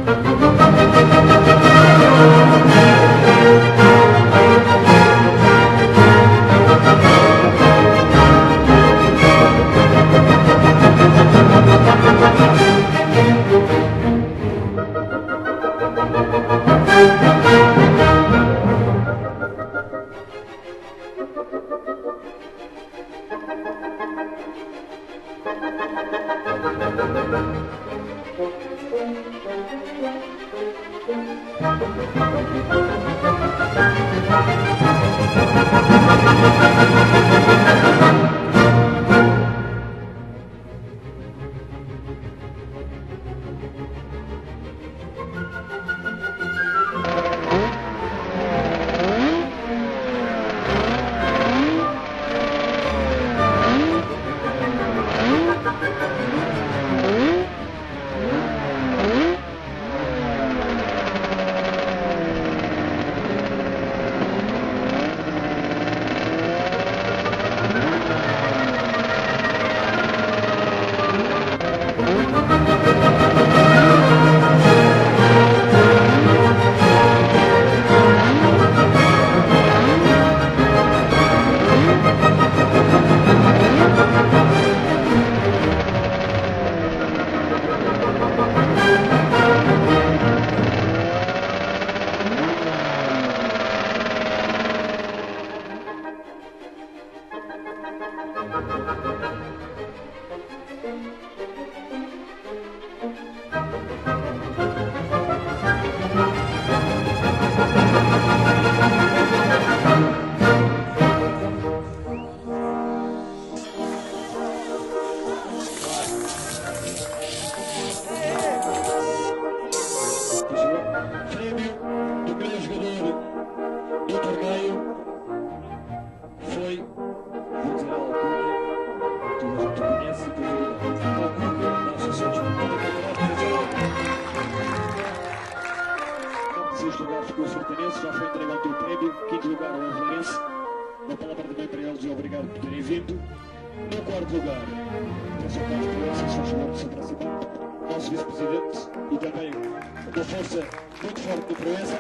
Ficou o Sertanense, já foi entregue o teu prémio. Quinto lugar ao Avelenense. Uma palavra também para eles e obrigado por terem vindo. No quarto lugar, Sr. Carlos Proença, se faz favor de se aproximar, nosso vice-presidente, e também uma força muito forte do Proença.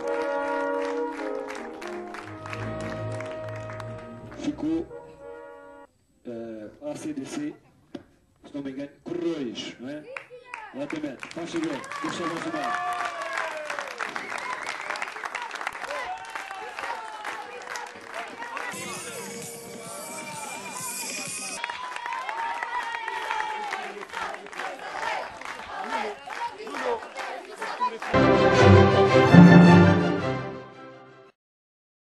Ficou ACDC, se não me engano, Correios, não é? Exatamente, faz favor, deixa eu mais.